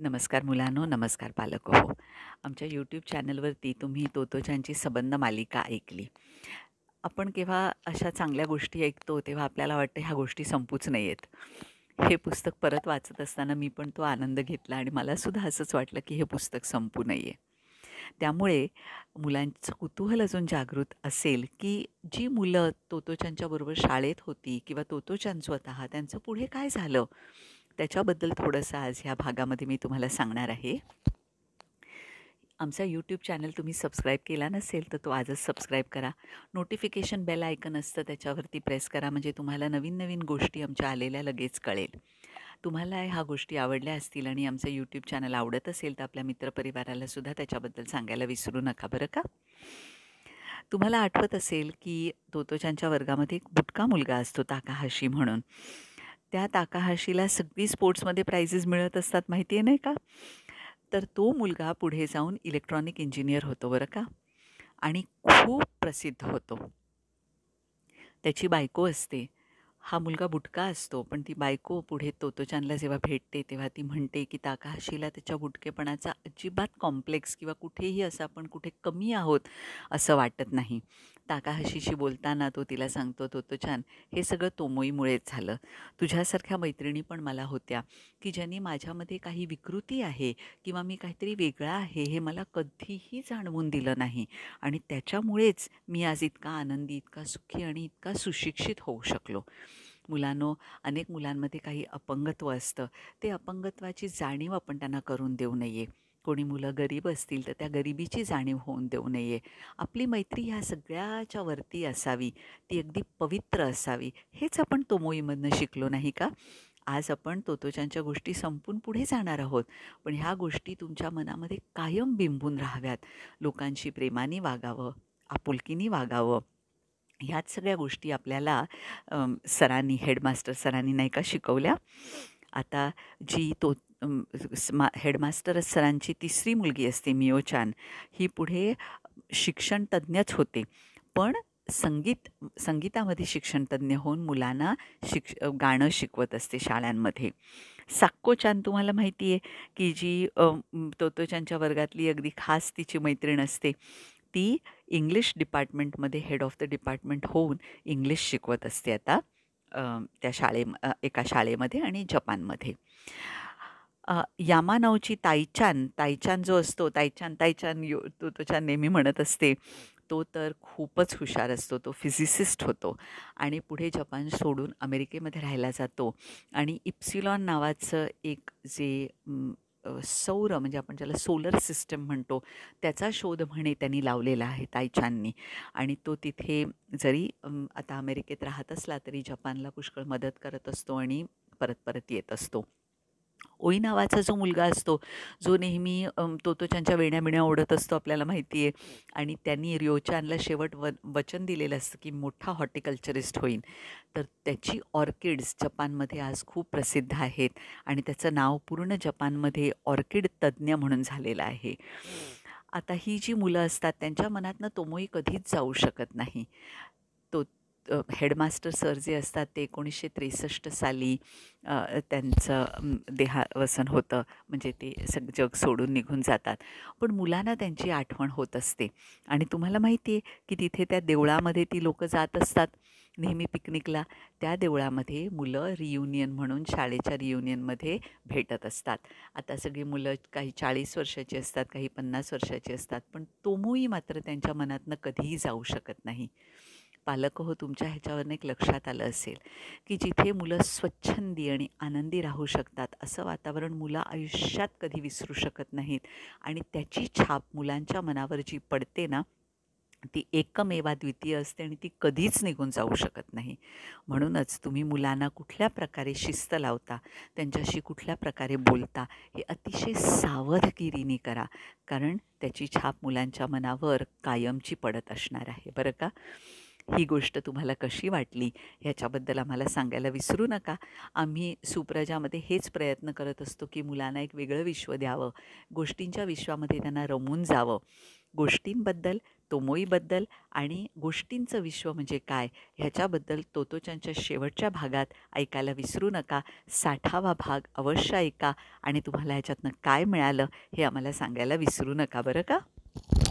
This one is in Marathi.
नमस्कार मुलांनो, नमस्कार पालक. आमच्या यूट्यूब चॅनलवरती तुम्ही तोतोचानची सबंध मालिका ऐकली. आपण केव्हा अशा चांगल्या गोष्टी ऐकतो तेव्हा आपल्याला वाटतं ह्या गोष्टी संपूच नयेत. हे पुस्तक परत वाचत असताना मी पण तो आनंद घेतला आणि मलासुद्धा असंच वाटलं की हे पुस्तक संपू नये. त्यामुळे मुलांचं कुतूहल अजून जागृत असेल की जी मुलं तोतोचानच्याबरोबर शाळेत होती किंवा तोतोचान स्वतः त्यांचं पुढे काय झालं त्याच्याबद्दल थोडंसं आज ह्या भागामध्ये मी तुम्हाला सांगणार आहे. आमचा यूट्यूब चॅनल तुम्ही सबस्क्राईब केला नसेल तर तो आजच सबस्क्राईब करा. नोटिफिकेशन बेल आयकन असतं त्याच्यावरती प्रेस करा, म्हणजे तुम्हाला नवीन नवीन गोष्टी आमच्या आलेल्या लगेच कळेल. तुम्हाला ह्या गोष्टी आवडल्या असतील आणि आमचं यूट्यूब चॅनल आवडत असेल तर आपल्या मित्रपरिवाराला सुद्धा त्याच्याबद्दल सांगायला विसरू नका बरं का. तुम्हाला आठवत असेल की तोतोचानच्या वर्गामध्ये एक बुटका मुलगा असतो ताकाहाशी म्हणून. त्या ताकाहाशीला सगळी स्पोर्ट्समध्ये प्राइजेस मिळत असतात, माहिती आहे नाही का. तर तो मुलगा पुढे जाऊन इलेक्ट्रॉनिक इंजिनियर होतो बरं का, आणि खूप प्रसिद्ध होतो. त्याची बायको असते. हा मुलगा बुटका असतो, पण ती बायको पुढे तोतोचानला जेव्हा भेटते तेव्हा ती म्हणते की ताकाहाशीला त्याच्या बुटकेपणाचा अजिबात कॉम्प्लेक्स किंवा कुठेही असं आपण कुठे कमी आहोत असं वाटत नाही. ताकाहाशीशी बोलताना तो तिला सांगतो, तोतोचान, हे सगळं तोमोईमुळेच झालं. तुझ्यासारख्या मैत्रिणी पण मला होत्या की ज्यांनी माझ्यामध्ये काही विकृती आहे किंवा मी काहीतरी वेगळा आहे हे मला कधीही जाणवून दिलं नाही, आणि त्याच्यामुळेच मी आज इतका आनंदी, इतका सुखी आणि इतका सुशिक्षित होऊ शकलो. मुलांनो, अनेक मुलांमध्ये काही अपंगत्व असतं. ते अपंगत्वाची जाणीव आपण त्यांना करून देऊ नये. कोणी मुलं गरीब असतील तर त्या गरिबीची जाणीव होऊन देऊ नये. आपली मैत्री ह्या सगळ्याच्या वरती असावी, ती अगदी पवित्र असावी. हेच आपण तोमोईमधनं शिकलो नाही का. आज आपण तोतोचानच्या गोष्टी संपून पुढे जाणार आहोत, पण ह्या गोष्टी तुमच्या मनामध्ये कायम बिंबून राहाव्यात. लोकांशी प्रेमाने वागावं, आपुलकीने वागावं. ह्याच सगळ्या गोष्टी आपल्याला सरांनी, हेडमास्टर सरांनी नाही का शिकवल्या. आता जी तो हेडमास्टर सरांची तिसरी मुलगी असते मिओचान, ही पुढे शिक्षण तज्ज्ञच होते, पण संगीतामध्ये शिक्षणतज्ज्ञ होऊन मुलांना गाणं शिकवत असते शाळांमध्ये. साक्कोचान तुम्हाला माहिती आहे की जी तोतोचानच्या वर्गातली अगदी खास तिची मैत्रीण असते. ती इंग्लिश डिपार्टमेंटमध्ये हेड ऑफ द डिपार्टमेंट होऊन इंग्लिश शिकवत असते आता त्या एका शाळेमध्ये आणि जपानमध्ये. यामानाऊची ताईचान, ताईचान जो असतो, ताईचान ताईचान तोतोचान नेहमी म्हणत असते, तो तर खूपच हुशार असतो. तो फिजिसिस्ट होतो आणि पुढे जपान सोडून अमेरिकेमध्ये राहायला जातो आणि इप्सिलॉन नावाचं एक जे सौर, म्हणजे आपण ज्याला सोलर सिस्टम म्हणतो, त्याचा शोध म्हणे त्यांनी लावलेला आहे ताईचाननी. आणि तो तिथे जरी आता अमेरिकेत राहत असला तरी जपानला पुष्कळ मदत करत असतो आणि परत परत येत असतो. ओई नावाचा जो मुलगा असतो, जो नेहमी तोतोचानच्या वेण्या ओढत असतो, आपल्याला माहिती आहे. आणि त्यांनी रिओचानला शेवट वचन दिलेलं असतं की मोठा हॉर्टिकल्चरिस्ट होईन. तर त्याची ऑर्किड्स जपानमध्ये आज खूप प्रसिद्ध आहेत आणि त्याचं नाव पूर्ण जपानमध्ये ऑर्किड तज्ज्ञ म्हणून झालेलं आहे. आता ही जी मुलं असतात त्यांच्या मनातनं तोमोई कधीच जाऊ शकत नाही. तो हेडमास्टर सर जे असतात ते 1963 साली त्यांचं देहावसन होतं, म्हणजे ते जग सोडून निघून जातात. पण मुलांना त्यांची आठवण होत असते. आणि तुम्हाला माहिती आहे की तिथे त्या देवळामध्ये ती लोकं जात असतात नेहमी पिकनिकला. त्या देवळामध्ये मुलं रियुनियन म्हणून शाळेच्या रियुनियनमध्ये भेटत असतात. आता सगळी मुलं काही 40 वर्षाची असतात, काही 50 वर्षाची असतात, पण तोमोई मात्र त्यांच्या मनातनं कधीही जाऊ शकत नाही. पालक हो, तुमच्या ह्याच्यावरनं एक लक्षात आलं असेल की जिथे मुलं स्वच्छंदी आणि आनंदी राहू शकतात असं वातावरण मुलं आयुष्यात कधी विसरू शकत नाहीत. आणि त्याची छाप मुलांच्या मनावर जी पडते ना, ती एकमेवा द्वितीय असते आणि ती कधीच निघून जाऊ शकत नाही. म्हणूनच तुम्ही मुलांना कुठल्या प्रकारे शिस्त लावता, त्यांच्याशी कुठल्या प्रकारे बोलता, हे अतिशय सावधगिरीने करा, कारण त्याची छाप मुलांच्या मनावर कायमची पडत असणार आहे बरं का. ही गोष्ट तुम्हाला कशी वाटली ह्याच्याबद्दल आम्हाला सांगायला विसरू नका. आम्ही सुप्रजामध्ये हेच प्रयत्न करत असतो की मुलांना एक वेगळं विश्व द्यावं, गोष्टींच्या विश्वामध्ये त्यांना रमून जावं, गोष्टींबद्दल तोमोईबद्दल आणि गोष्टींचं विश्व म्हणजे काय ह्याच्याबद्दल तोतोचानच्या शेवटच्या भागात ऐकायला विसरू नका. 60वा भाग अवश्य ऐका आणि तुम्हाला ह्याच्यातनं काय मिळालं हे आम्हाला सांगायला विसरू नका बरं का.